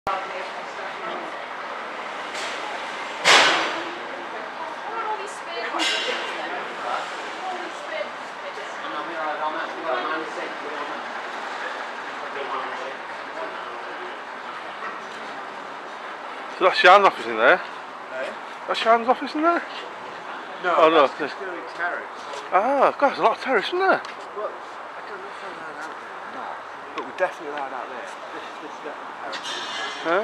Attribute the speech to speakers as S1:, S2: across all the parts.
S1: So that's Shan's office in there?
S2: Eh?
S1: That's Shan's office in there?
S2: No,
S1: oh,
S2: that's
S1: no.
S2: just going to be terrace.
S1: Ah, God, there's a lot of terrace, isn't there?
S2: Well, I don't know if we're allowed out there or not, but we're definitely allowed out there. This is definitely terrace.
S1: Huh?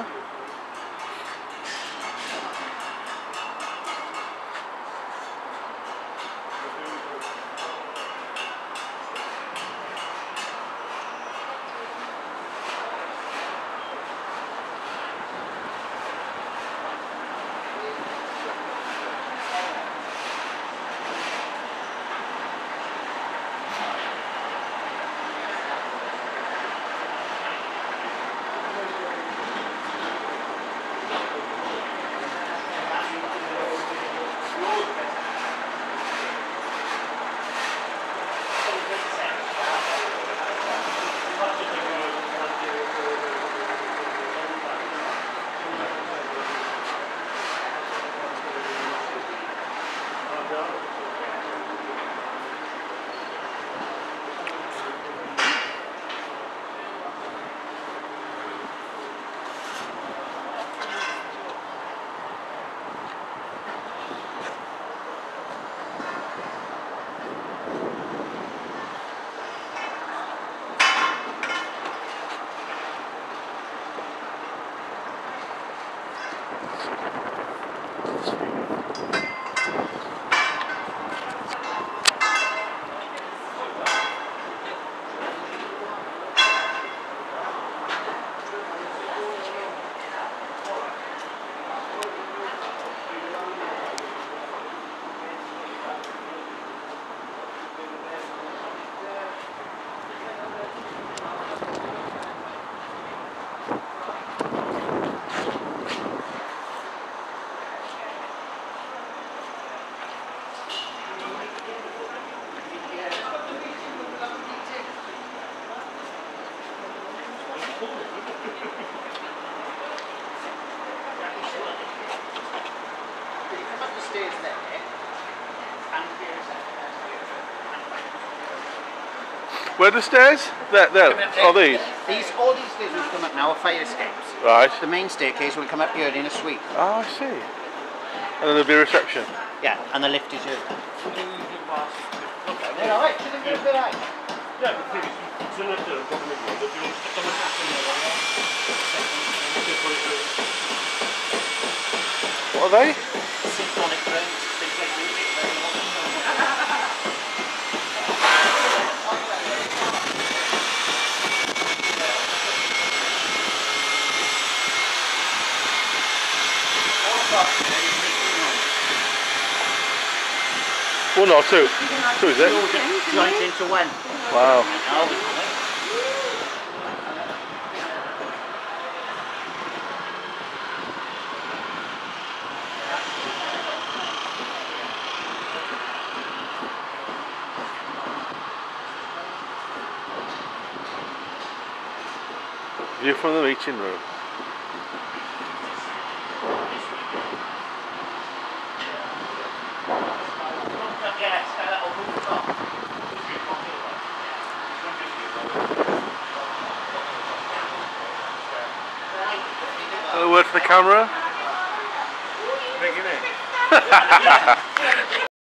S1: Where are the stairs? There. Oh, these?
S3: All these stairs will come up now are fire escapes.
S1: Right.
S3: The main staircase will come up here in a suite.
S1: Oh, I see. And then there'll be a reception.
S3: Yeah, and the lift is here. They're alright, shouldn't be a bit high.
S4: Yeah, but the thing is, it's not the government one, but you stick them
S1: What are they?
S3: Symphonic rooms, they play music,
S1: One or two? Two, is it?
S3: joined into one.
S1: Wow. View from the meeting room. A word for the camera?
S2: Bring it in.